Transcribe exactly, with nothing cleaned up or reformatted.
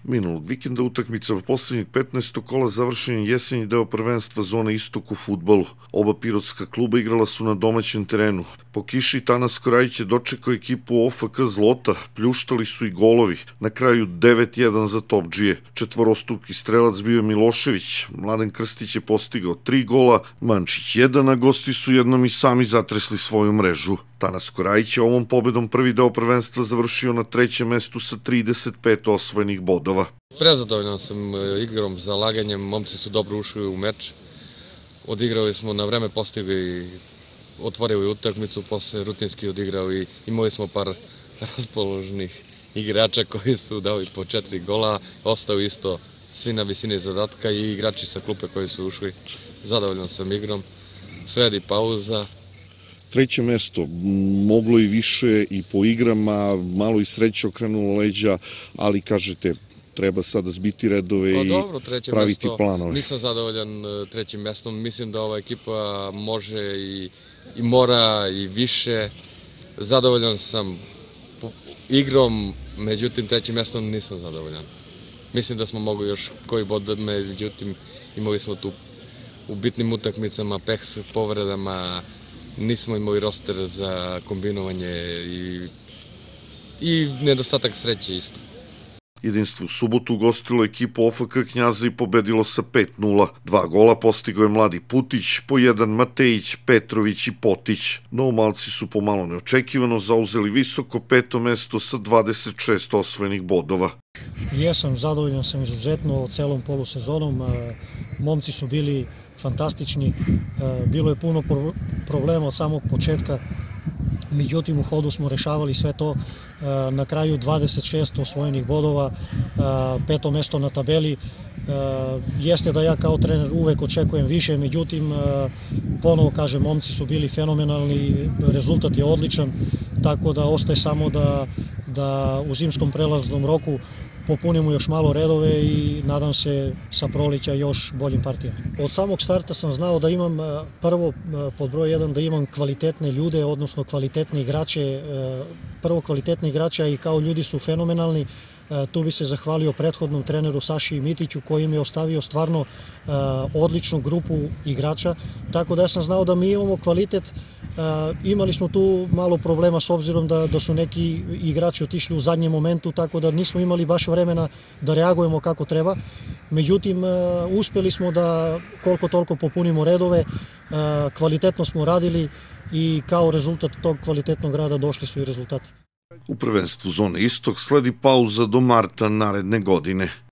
Minulog vikenda utakmica u poslednjeg petnaestog kola završen je jesenji deo prvenstva zone istok u fudbalu. Oba pirotska kluba igrala su na domaćem terenu. Po kiši Tanas Korajić je dočekao ekipu O F K Zlota, pljuštali su i golovi. Na kraju devet jedan za Topdžije. Četvorostruki strelac bio je Milošević. Mladen Krstić je postigao tri gola, Mančić jedan, a gosti su jednom i sami zatresli svoju mrežu. Tanas Korajić je ovom pobedom prvi deo prvenstva završio na trećem mestu sa trideset pet osvojenih bodova. Prezadovoljan sam igrom, zalaganjem, momci su dobro ušli u meč. Odigrali smo na vreme, postigli, otvorili utakmicu, posle rutinski odigrali, imali smo par raspoloženih igrača koji su dali po četiri gola, ostali isto svi na visini zadatka i igrači sa klupe koji su ušli. Zadovoljan sam igrom, sledi pauza. Treće mesto, moglo i više i po igrama, malo i sreće okrenulo leđa, ali kažete, treba sada zbiti redove i praviti planove. Nisam zadovoljan trećim mestom, mislim da ova ekipa može i mora i više. Zadovoljan sam igrom, međutim trećim mestom nisam zadovoljan. Mislim da smo mogli još koji bod, međutim imali smo tu u bitnim utakmicama, peh s povredama, nismo imali roster za kombinovanje i, i nedostatak sreće isto. Jedinstvo u subotu ugostilo ekipu O F K Knjaza i pobedilo sa pet nula. Dva gola postigao je mladi Putić, po jedan Matejić, Petrović i Potić. Novomalci su pomalo neočekivano zauzeli visoko peto mesto sa dvadeset šest osvojenih bodova. Jesam, zadovoljan sam izuzetno celom polusezonom. Momci su bili fantastični, bilo je puno problema od samog početka, međutim u hodu smo rešavali sve to. Na kraju dvadeset šest osvojenih bodova, peto mesto na tabeli. Jeste da ja kao trener uvek očekujem više, međutim ponovo kažem, momci su bili fenomenalni, rezultat je odličan, tako da ostaje samo da, da u zimskom prelaznom roku popunimo još malo redove i nadam se sa proleća još boljim partijama. Od samog starta sam znao da imam prvo, pod broj jedan, da imam kvalitetne ljude, odnosno kvalitetne igrače, prvo kvalitetne igrače i kao ljudi su fenomenalni. Tu bi se zahvalio prethodnom treneru Saši Mitiću koji mi je ostavio stvarno odličnu grupu igrača, tako da ja sam znao da mi imamo kvalitet. Imali smo tu malo problema s obzirom da, da su neki igrači otišli u zadnjem momentu, tako da nismo imali baš vremena da reagujemo kako treba. Međutim, uspjeli smo da koliko toliko popunimo redove, kvalitetno smo radili i kao rezultat tog kvalitetnog rada došli su i rezultati. U prvenstvu zone istok sledi pauza do marta naredne godine.